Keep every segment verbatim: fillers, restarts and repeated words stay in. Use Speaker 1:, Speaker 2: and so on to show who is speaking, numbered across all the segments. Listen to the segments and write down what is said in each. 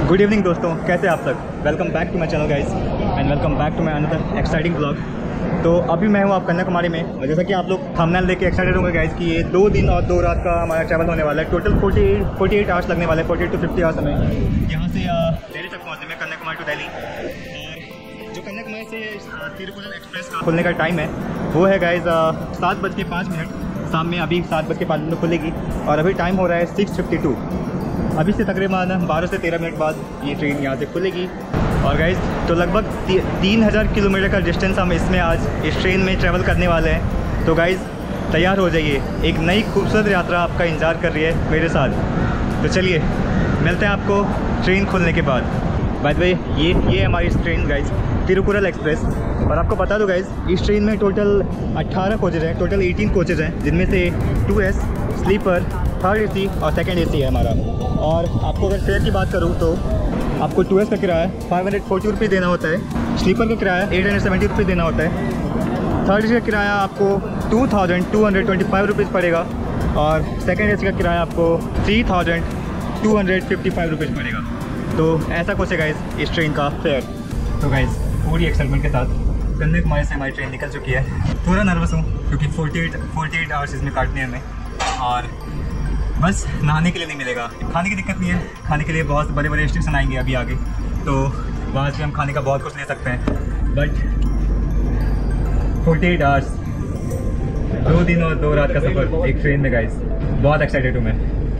Speaker 1: Good evening दोस्तों, कैसे आप सब। Welcome back to my channel guys and welcome back to my another exciting blog. तो अभी मैं हूँ आप कन्याकुमारी में, और जैसा कि आप लोग थंबनेल देख के एक्साइटेड होंगे गाइस कि ये दो दिन और दो रात का हमारा ट्रैवल होने वाला है। Total forty eight forty eight hours लगने वाले हैं, forty eight to fifty hours हमें यहाँ से दिल्ली तक पहुँचने में, कन्याकुमारी टू दिल्ली। और जो कन्याकुमारी से तिरुकुरल एक्सप्रेस का खुलने का टाइम है वो है गाइस सात बज के पाँच मिनट शाम में। अभी सात बज के पाँच मिनट खुलेगी और अभी टाइम हो रहा है सिक्स फिफ्टी टू। अभी से तकरीबन बारह से तेरह मिनट बाद ये ट्रेन यहाँ से खुलेगी। और गाइस तो लगभग ती, तीन हज़ार किलोमीटर का डिस्टेंस हम इसमें आज इस ट्रेन में ट्रैवल करने वाले हैं। तो गाइस तैयार हो जाइए, एक नई खूबसूरत यात्रा आपका इंतज़ार कर रही है मेरे साथ। तो चलिए मिलते हैं आपको ट्रेन खुलने के बाद। बाय द वे ये ये हमारी ट्रेन गाइस तिरुकुरल एक्सप्रेस। और आपको बता दो गाइस इस ट्रेन में टोटल अट्ठारह कोचेज़ हैं, टोटल अठारह कोचेज़ हैं, जिनमें से two S sleeper, third AC और सेकंड एसी है हमारा। और आपको अगर फेयर की बात करूँ तो आपको टू एस का किराया फाइव हंड्रेड फोर्टी रुपीज़ देना होता है, स्लीपर का किराया एट हंड्रेड सेवेंटी रुपीज़ देना होता है, थर्ड एसी का किराया आपको two thousand two hundred twenty five rupees पड़ेगा, और सेकंड एसी का किराया आपको three thousand two hundred fifty five rupees पड़ेगा। तो ऐसा कुछ है गाइस इस ट्रेन का फेयर। तो गाइस पूरी एक्साइटमेंट के साथ कन्याकुमारी से हमारी ट्रेन निकल चुकी है। थोड़ा नर्वस हूँ क्योंकि forty eight forty eight hours इसमें काटने हैं हमें, और बस नहाने के लिए नहीं मिलेगा। खाने की दिक्कत नहीं है, खाने के लिए बहुत बड़े बड़े स्टेशन आएंगे अभी आगे, तो वहाँ से हम खाने का बहुत कुछ ले सकते हैं। बट फोर्टी एट आवर्स, दो दिन और दो रात का सफ़र एक ट्रेन में गाइस, बहुत एक्साइटेड हूँ मैं।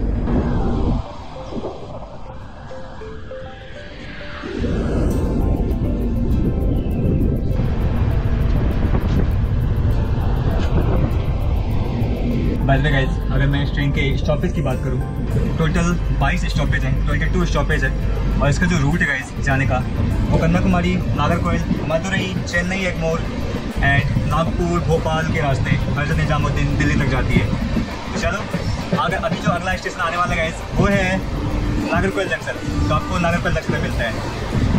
Speaker 1: बाय द वे गाइस अगर मैं इस ट्रेन के स्टॉपेज की बात करूँ, टोटल बाईस स्टॉपेज हैं, ट्वेंटी टू स्टॉपेज है। और इसका जो रूट है गाइस जाने का वो कन्याकुमारी, नागरकोइल, मदुरई, चेन्नई एगमोर एंड नागपुर, भोपाल के रास्ते हज़रत निजामुद्दीन दिल्ली तक जाती है। तो चलो अगर अभी जो अगला स्टेशन आने वाला है गाइस वो है नागरकोइल जंक्शन। तो आपको नागरकोइल जंक्शन में मिलता है।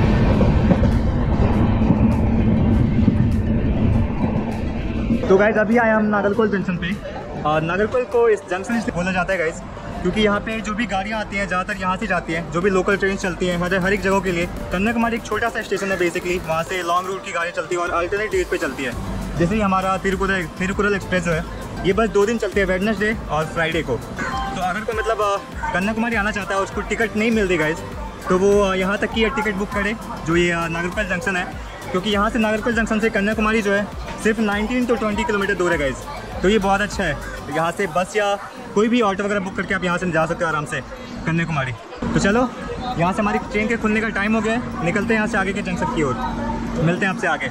Speaker 1: तो गाइस अभी आए हम नागरकोइल जंक्शन पे। और नागरकोइल को इस जंक्शन से बोला जाता है गाइस क्योंकि यहाँ पे जो भी गाड़ियाँ आती हैं ज़्यादातर यहाँ से जाती हैं, जो भी लोकल ट्रेन चलती हैं हर हर एक जगह के लिए। कन्याकुमारी एक छोटा सा स्टेशन है बेसिकली, वहाँ से लॉन्ग रूट की गाड़ी चलती है और अल्टरनेट डेट पे चलती है। जैसे ही हमारा तिरुकुरल तिरुकुरल एक्सप्रेस जो है ये बस दो दिन चलती है, वेडनेसडे और फ्राइडे को। तो अगर कोई मतलब कन्याकुमारी आना चाहता है उसको टिकट नहीं मिलती गाइस, तो वो यहाँ तक की टिकट बुक करे जो ये नागरकोइल जंक्शन है, क्योंकि यहाँ से नागरकोइल जंक्शन से कन्याकुमारी जो है सिर्फ नाइनटीन टू ट्वेंटी किलोमीटर दूर है गाइस। तो ये बहुत अच्छा है, यहाँ से बस या कोई भी ऑटो वगैरह बुक करके आप यहाँ से जा सकते हो आराम से कन्याकुमारी। तो चलो यहाँ से हमारी ट्रेन के खुलने का टाइम हो गया है, निकलते हैं यहाँ से आगे के जंक्शन की ओर। मिलते हैं आपसे आगे।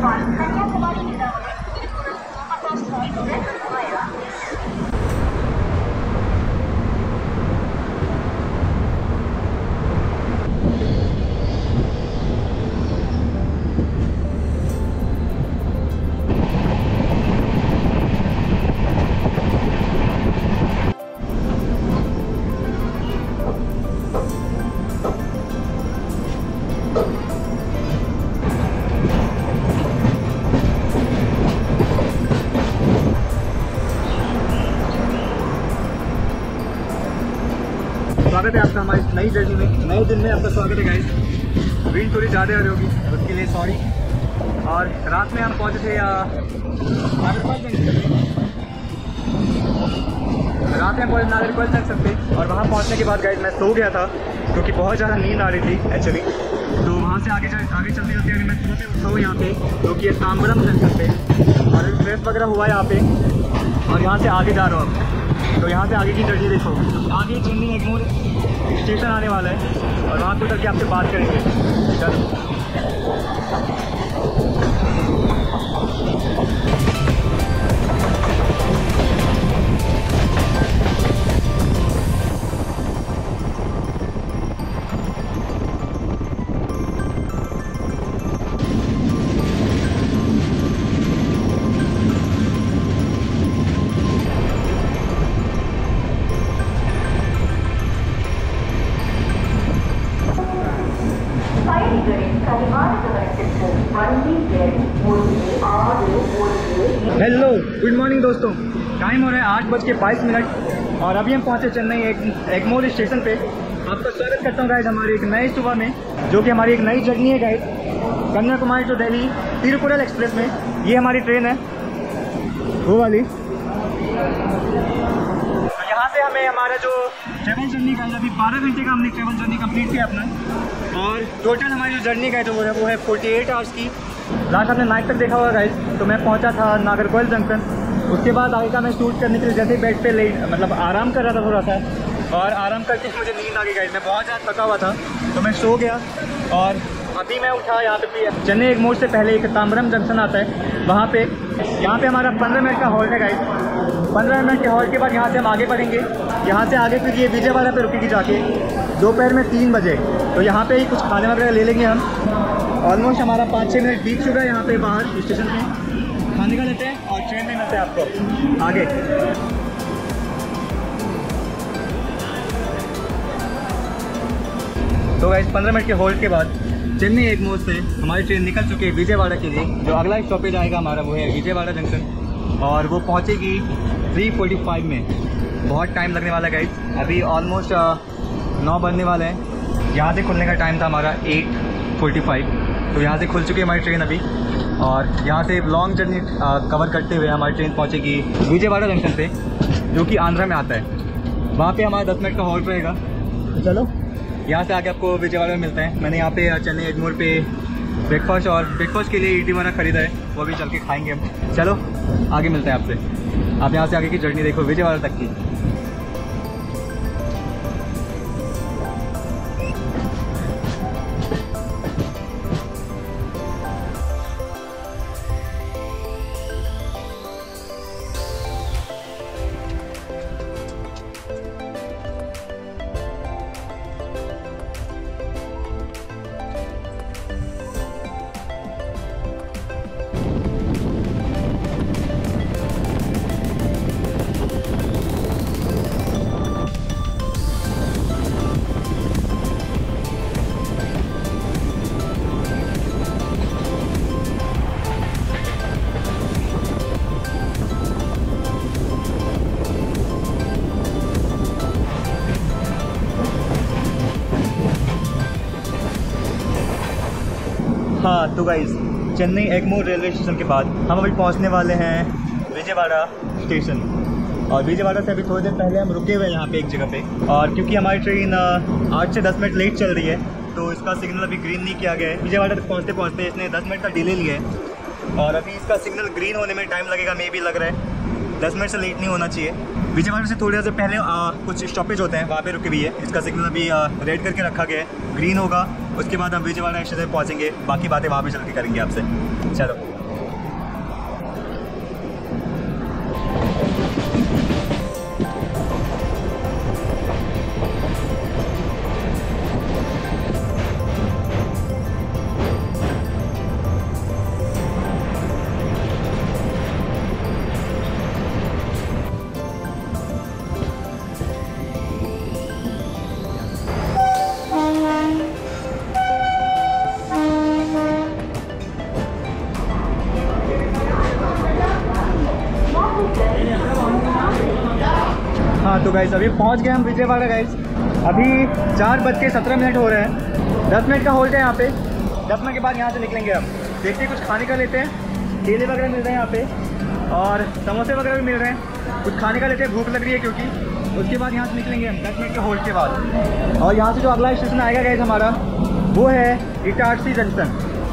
Speaker 1: स्वागत है आपका हमारी नई जर्नी में, नए दिन में आपका स्वागत है गाइस। विंड थोड़ी ज़्यादा हो रही होगी उसके लिए सॉरी। और रात में हम पहुंचे थे नागरकोइल जंक्शन, रात में पहुंचे नागरकोइल जंक्शन पे। और वहाँ पहुंचने के बाद गाइस मैं सो गया था क्योंकि बहुत ज़्यादा नींद आ रही थी एक्चुअली। तो वहाँ से आगे आगे चलते चलते अभी मैं सुबह उठा हूँ यहाँ पे, जो कि ताम्बरम जंक्शन पे, और फ्रेश वगैरह हुआ है यहाँ पे। और यहाँ से आगे जा रहा हूँ, तो यहाँ से आगे की जर्नी देखो। आगे चेन्नई एगमोर स्टेशन आने वाला है और वहाँ पे उतर के आपसे बात करेंगे। चलो हेलो गुड मॉर्निंग दोस्तों, टाइम हो रहा है आठ बज के बाईस मिनट और अभी हम पहुंचे चेन्नई एगमोर स्टेशन पे। आपका स्वागत करता हूँ गाइस हमारे एक नए सुबह में, जो कि हमारी एक नई जर्नी है guys, Kanyakumari to Delhi Tirukkural express में। ये हमारी ट्रेन है वो वाली। तो यहाँ से हमें हमारा जो ट्रेवल जर्नी का अभी बारह घंटे का हमने ट्रेवल जर्नी कंप्लीट किया अपना, और टोटल हमारी जो जर्नी का है तो वो है वो है अड़तालीस आवर्स की। लास्ट हमने नाइट तक देखा होगा गाइस। तो मैं पहुँचा था नागरकोइल जंक्शन। उसके बाद आगे का मैं शूट करने के लिए जैसे बेड पे लेट मतलब आराम कर रहा था थोड़ा सा, और आराम करके मुझे नींद आ गई गाइस। मैं बहुत ज़्यादा थका हुआ था तो मैं सो गया, और अभी मैं उठा यहाँ पे भी चेन्नई एक मोड़ से पहले एक ताम्बरम जंक्शन आता है वहाँ पे। यहाँ पे हमारा पंद्रह मिनट का हॉल्ट है गाइस। पंद्रह मिनट के हॉल्ट के बाद यहाँ से हम आगे बढ़ेंगे। यहाँ से आगे फिर ये विजयवाड़ा पे रुकेगी जाके दोपहर में तीन बजे। तो यहाँ पे ही कुछ खाने वगैरह ले लेंगे हम। ऑलमोस्ट हमारा पाँच छः मिनट बीत चुका है यहाँ पे बाहर स्टेशन पे। खाने का लेते हैं और ट्रेन में मिलते हैं आपको आगे। तो गाइस पंद्रह मिनट के होल्ड के बाद चेन्नई एक मोड़ से हमारी ट्रेन निकल चुकी है विजयवाड़ा के लिए। जो अगला स्टॉपेज आएगा हमारा वो है विजयवाड़ा जंक्शन, और वो पहुंचेगी थ्री फोर्टी फाइव में। बहुत टाइम लगने वाला है गाइस। अभी ऑलमोस्ट नौ बजने वाले हैं। यहाँ से खुलने का टाइम था हमारा एट फोर्टी फाइव। तो यहाँ से खुल चुकी है हमारी ट्रेन अभी, और यहाँ से लॉन्ग जर्नी कवर करते हुए हमारी ट्रेन पहुँचेगी विजयवाड़ा जंक्शन पे, जो कि आंध्रा में आता है। वहाँ पे हमारा दस मिनट का हॉल्ट रहेगा। तो चलो यहाँ से आके आपको विजयवाड़ा में मिलते हैं। मैंने यहाँ पे चेन्नई एगमोर पे ब्रेकफास्ट और ब्रेकफास्ट के लिए इडली वगैरह खरीदा है, वो भी चल के खाएंगे हम। चलो आगे मिलते हैं आपसे। आप यहाँ से आगे की जर्नी देखो विजयवाड़ा तक की। हाँ तो guys Chennai Egmore railway station के बाद हम अभी पहुंचने वाले हैं विजयवाड़ा स्टेशन। और विजयवाड़ा से अभी थोड़ी देर पहले हम रुके हुए हैं यहाँ पे एक जगह पे, और क्योंकि हमारी ट्रेन आठ से दस मिनट लेट चल रही है तो इसका सिग्नल अभी ग्रीन नहीं किया गया है। विजयवाड़ा तक पहुँचते पहुँचते इसने दस मिनट का डिले लिया है, और अभी इसका सिग्नल ग्रीन होने में टाइम लगेगा। मे भी लग रहा है दस मिनट से लेट नहीं होना चाहिए। विजयवाड़ा से थोड़ी देर से पहले आ, कुछ स्टॉपेज होते हैं वहाँ पे रुके हुई है। इसका सिग्नल अभी रेड करके रखा गया है, ग्रीन होगा उसके बाद हम विजयवाड़ा स्टेशन पहुँचेंगे। बाकी बातें वहाँ पे चल के करेंगे आपसे। चलो हाँ तो गाइस अभी पहुंच गए हम विजयवाड़ा गाइस। अभी चार बज के सत्रह मिनट हो रहे हैं। दस मिनट का होल्ड है यहाँ पे। दस मिनट के बाद यहाँ से निकलेंगे हम। देखते हैं कुछ खाने का लेते हैं। केले वगैरह मिल रहे हैं यहाँ पे, और समोसे वगैरह भी मिल रहे हैं। कुछ खाने का लेते हैं, भूख लग रही है क्योंकि। उसके बाद यहाँ से निकलेंगे हम दस मिनट के होल्ड के बाद। और यहाँ से जो अगला स्टेशन आएगा गाइस हमारा वो है इटारसी जंक्शन।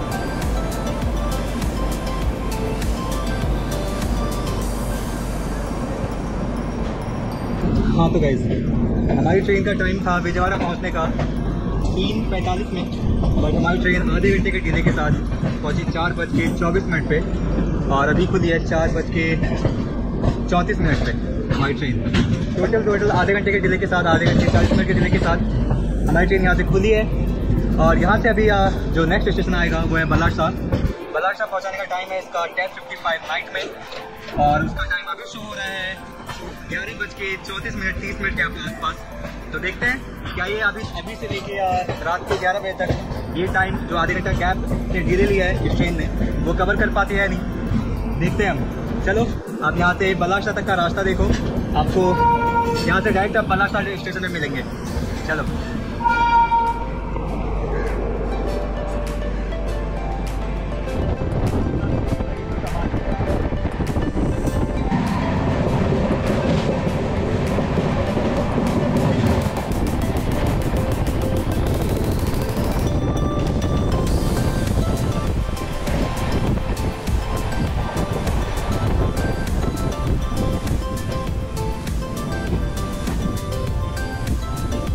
Speaker 1: हाँ तो गाइस हमारी ट्रेन का टाइम था विजयवाड़ा पहुंचने का तीन पैंतालीस में, बट हमारी ट्रेन आधे घंटे के डिले के साथ पहुंची चार बज के चौबीस मिनट पे, और अभी खुली है चार बज के चौंतीस मिनट पे हमारी ट्रेन। टोटल टोटल आधे घंटे के डिले के साथ, आधे घंटे चालीस मिनट के डिले के साथ हमारी ट्रेन यहाँ से खुली है। और यहाँ से अभी जो नेक्स्ट स्टेशन आएगा वो है बलासा। बलासा पहुँचाने का टाइम है इसका टेन फिफ्टी फाइव नाइट में, और उसका टाइम अभी शो हो रहा है ग्यारह बज के चौंतीस मिनट तीस मिनट के आसपास। तो देखते हैं क्या ये अभी अभी से लेके रात के ग्यारह बजे तक ये टाइम जो आधे घंटा गैप से डिले लिया है इस ट्रेन ने वो कवर कर पाती है नहीं। देखते हैं हम। चलो आप यहाँ से बलासा तक का रास्ता देखो, आपको यहाँ से डायरेक्ट आप बलासा स्टेशन में मिलेंगे। चलो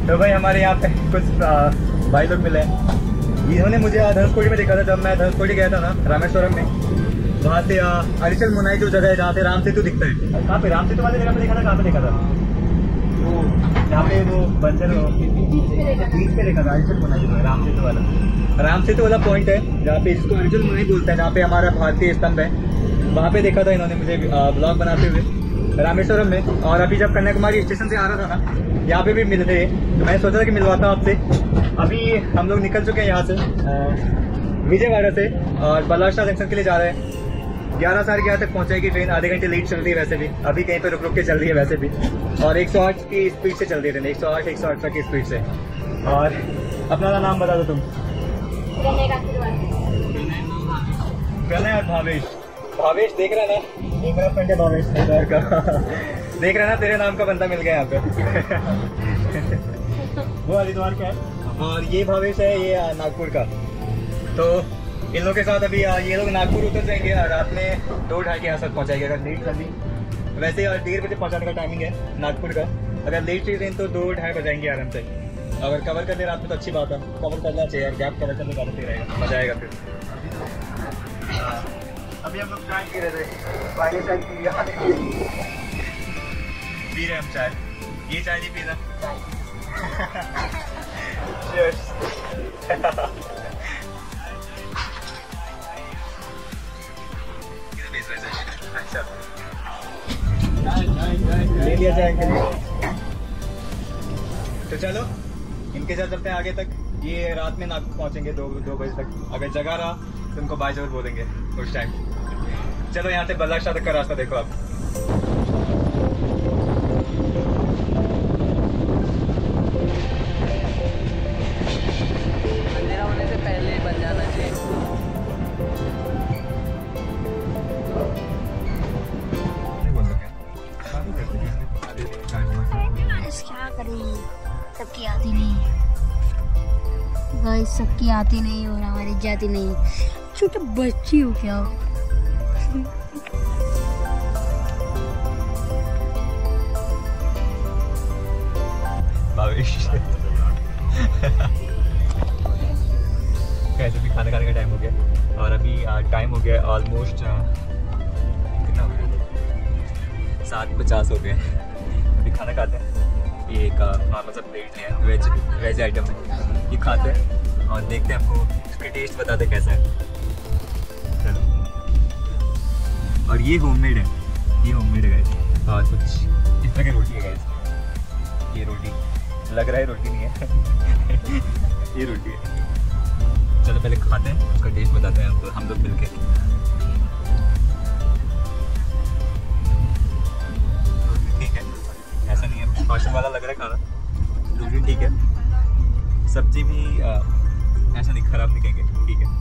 Speaker 1: तो भाई हमारे यहाँ पे कुछ आ, भाई लोग मिले हैं। इन्होंने मुझे धनुषकोडी में देखा था जब मैं धनुषकोडी गया था ना रामेश्वरम में। वहाँ से अरिचल मुनाई जो जगह है जहाँ से राम सेतु दिखता है। कहाँ पे राम सेतु वाली जगह पे देखा था? कहाँ पे देखा था? वो यहाँ पे वो बंदर बीच पे देखा था अरिचल मुनाई जो है राम सेतु वाला। राम सेतु वाला पॉइंट है जहाँ पे जिसको अरिचल मुनाई बोलते हैं, जहाँ पे हमारा भारतीय स्तंभ है। वहाँ पे देखा था इन्होंने मुझे ब्लॉग बनाते हुए रामेश्वरम में। और अभी जब कन्याकुमारी स्टेशन से आ रहा था ना, यहाँ पे भी मिल रहे तो मैंने सोचा था कि मिलवाता आपसे। अभी हम लोग निकल चुके हैं यहाँ से विजयवाड़ा से और बल्लाशाह जंक्शन के लिए जा रहे हैं। ग्यारह साढ़े ग्यारह तक पहुँचेगी ट्रेन, आधे घंटे लेट चल रही है वैसे भी। अभी कहीं पे रुक रुक के चल रही है वैसे भी। और एक सौ आठ की स्पीड से चल रही है ट्रेन, एक सौ आठ एक सौ आठ तक की स्पीड से। और अपना नाम बता दो तुम। प्रणय और भावेश। भावेश देख रहा ना, ये मेरा फ्रेंड है भावेश हरिद्वार का। देख रहा ना, तेरे नाम का बंदा मिल गया यहाँ पे। वो हरिद्वार का है और ये भावेश है, ये नागपुर का। तो इन लोगों के साथ अभी ये लोग नागपुर उतर जाएंगे और रात में दो ढाई के आसपास पहुँचाएंगे अगर लेट कर दी। वैसे और डेढ़ बजे पहुँचाने का टाइमिंग है नागपुर का। अगर लेट चीज ट्रेन तो दो ढाई बजाएंगे आराम से। अगर कवर कर ले रात में तो अच्छी बात है, कवर करना चाहिए। गैप कवर करने का सही रहेगा, मजा आएगा फिर। अभी हम लोग चाय पी रहे थे, पहले चाय पी पी रहे हम चाय। ये चाय नहीं पी रहा। अच्छा ले लिया चाय के लिए। तो चलो इनके साथ चलते हैं आगे तक। ये रात में नागपुर पहुंचेंगे दो दो बजे तक। अगर जगह रहा तो उनको बाय जरूर बोलेंगे उस टाइम। चलो यहाँ से बल्लाशाह तक का रास्ता देखो आप।
Speaker 2: अंधेरा होने से पहले बन जाना चाहिए।
Speaker 3: क्या करें, सबकी आती नहीं गाइस, सबकी आती नहीं और हमारी जाती नहीं। छोटे बच्ची हो क्या?
Speaker 1: कैसे भी खाना खाने का टाइम हो गया और अभी टाइम हो गया ऑलमोस्ट कितना हो गया, सात पचास हो गए। अभी खाना खाते हैं। ये एक नॉर्मल सा प्लेट है, वेज वेज आइटम है। ये खाते हैं और देखते हैं, आपको इसका टेस्ट बताते कैसा है। चलो। और ये होममेड है, ये होममेड है गाइस। और कुछ इस तरह की रोटी है गाइस। ये रोटी लग रहा है रोटी नहीं है। ये रोटी है। चलो पहले खाते हैं, उसका टेस्ट बताते हैं आपको हम लोग मिलके। ठीक है, ऐसा नहीं है कॉस्टम वाला लग रहा है खाना। रोटी ठीक है, सब्जी भी आ, ऐसा नहीं खराब नहीं कहेंगे, ठीक है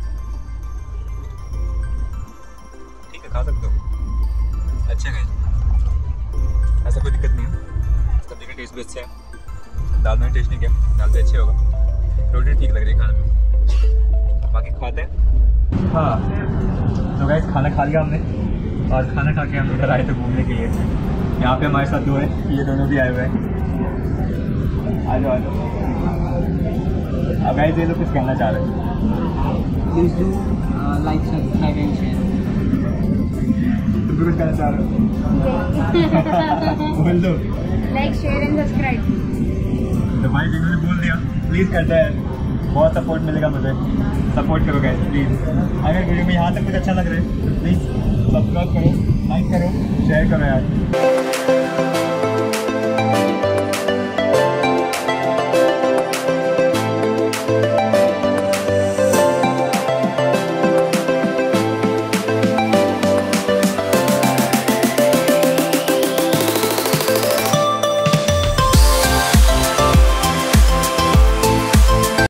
Speaker 1: ठीक है, खा सकते हो। अच्छा है, ऐसा कोई दिक्कत नहीं है। सब्जी का टेस्ट भी अच्छा है। दाल में टेस्ट नहीं किया, दाल भी अच्छी होगा। रोटी ठीक लग रही है खाने में। बाकी खाते हैं। हाँ तो गाइस खाना खा लिया हमने और खाना खा के हम इधर आए थे घूमने के लिए। यहाँ पे हमारे साथ दो हैं, ये दोनों भी आए हुए हैं। आ जाओ आ जाओ। अब गाइस ये लोग कुछ कहना चाह रहे हैं।
Speaker 2: Please do like subscribe and share.
Speaker 1: तुम भी कुछ कहना चाह रहे हो? बोल दो।
Speaker 3: Like share and subscribe.
Speaker 1: तो भाई जिन्होंने बोल दिया प्लीज़ करते हैं, बहुत सपोर्ट मिलेगा मुझे। सपोर्ट करो गाइस प्लीज़। अगर वीडियो में यहाँ तक कुछ अच्छा लग रहा है तो प्लीज़ सब्सक्राइब करो, लाइक करो, शेयर करो यार।